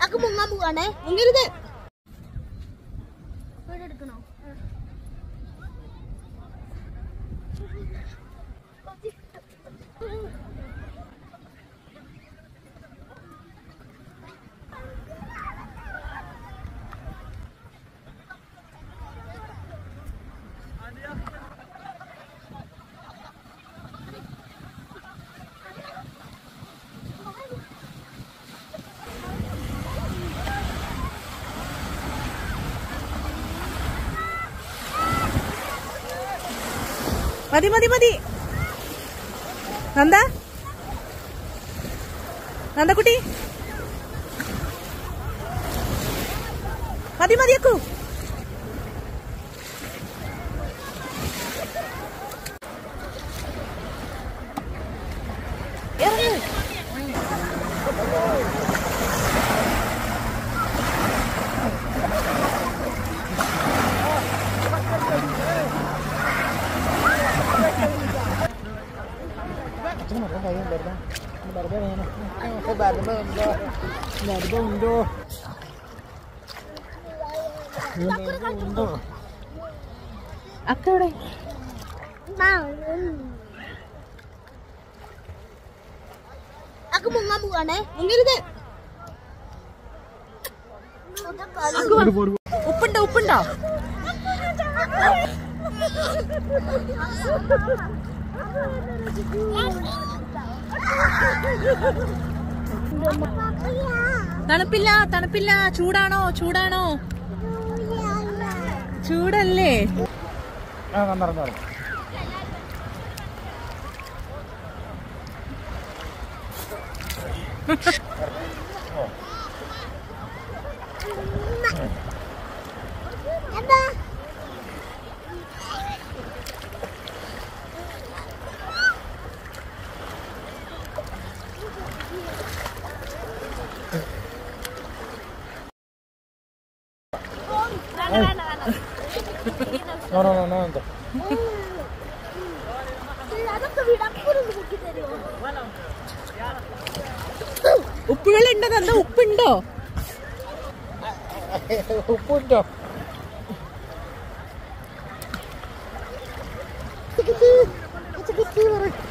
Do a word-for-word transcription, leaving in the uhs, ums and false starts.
അക്ക് മുങ്ങാൻ പോവാണേ. മുങ്ങരുത്. എടുക്കണോ? മതി മതി മതി. നന്ദ നന്ദക്കുട്ടി മതി മതിയാക്കൂ. അക്കവിടെ അക്ക് മുങ്ങാൻ പോവാണേ. മുങ്ങരുത്. ഉപ്പുണ്ടോ ഉപ്പുണ്ടോ? തണുപ്പില്ല തണുപ്പില്ല. ചൂടാണോ ചൂടാണോ? ചൂടല്ലേ? No, no, no, no, no. ഉപ്പുകളുണ്ടോ? Nanda ഉപ്പുണ്ടോ? ഉപ്പുണ്ടോ? It's a good